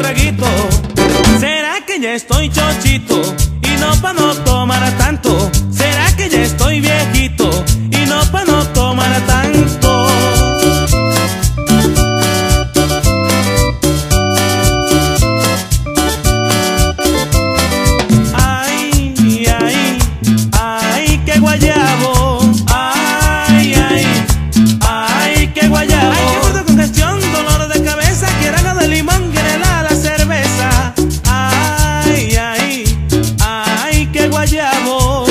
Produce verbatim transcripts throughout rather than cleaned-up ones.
traguito. ¿Será que ya estoy chochito y no pa' no tomar tanto? ¿Será que ya estoy viejito y no pa' no tomar tanto? Ay, ay, ay, qué guayabo. Ay, ay, ay, qué guayabo. Ay, qué gordo con gestión, dolor de cabeza. Quiero algo de limón, quiere la, la cerveza. Ay, ay, ay, qué guayabo.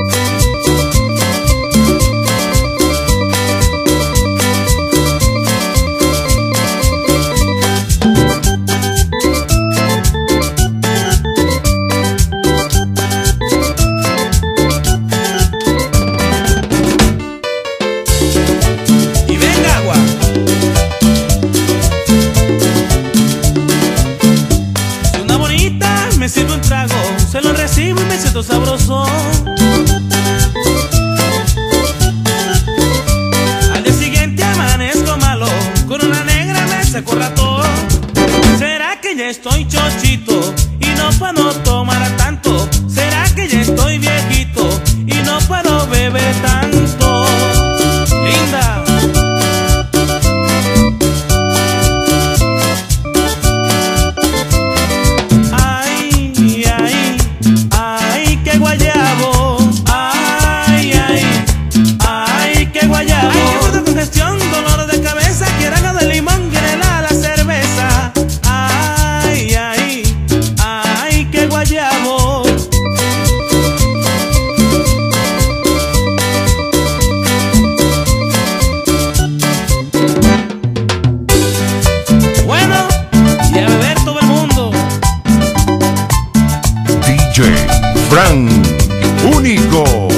Y venga agua. Si una bonita me sirve un trago, se lo recibo y me siento sabroso. Al día siguiente amanezco malo, con una negra me saco ratón. ¿Será que ya estoy chochito y no puedo tomar tanto? ¿Será que ya estoy viejito y no puedo beber tanto? Linda. Ay, ay, ay, qué guayabo. Ay, ay, ay, qué guayabo. Ay, qué gordo con gestión, dolor de cabeza. Quiero algo de limón, quiere la, la cerveza. Ay, ay, ay, qué guayabo. Bueno, y a beber todo el mundo. D J Frank Único.